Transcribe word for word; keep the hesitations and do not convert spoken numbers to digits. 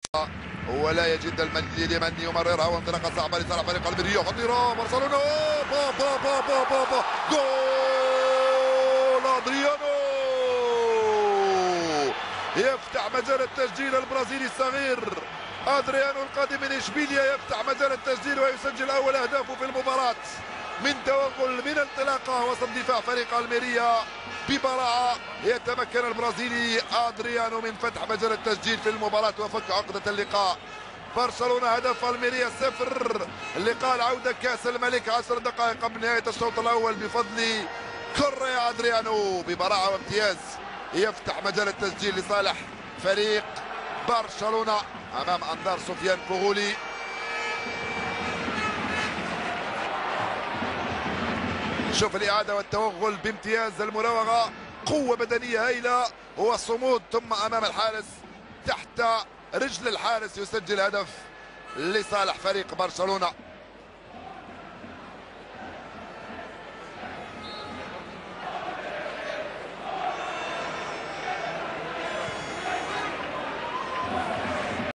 ولا يجد المندي لمن يمررها، وانطلاقه صعبه لصالح فريق الميريا، خطيره برشلونه، با با با با با با جول ادريانو يفتح مجال التسجيل. البرازيلي الصغير ادريانو القادم من اشبيليا يفتح مجال التسجيل ويسجل اول اهدافه في المباراه من توغل من انطلاقه وسط دفاع فريق الميريا ببراعه. يتمكن البرازيلي ادريانو من فتح مجال التسجيل في المباراه وفك عقده اللقاء. برشلونه هدف، الميريا صفر. اللقاء العوده كاس الملك عشر دقائق قبل نهايه الشوط الاول بفضل كوريا. ادريانو ببراعه وامتياز يفتح مجال التسجيل لصالح فريق برشلونه امام انظار سفيان فغولي. شوف الإعادة والتوغل بامتياز، المراوغة، قوة بدنية هائلة والصمود، ثم أمام الحارس تحت رجل الحارس يسجل هدف لصالح فريق برشلونة.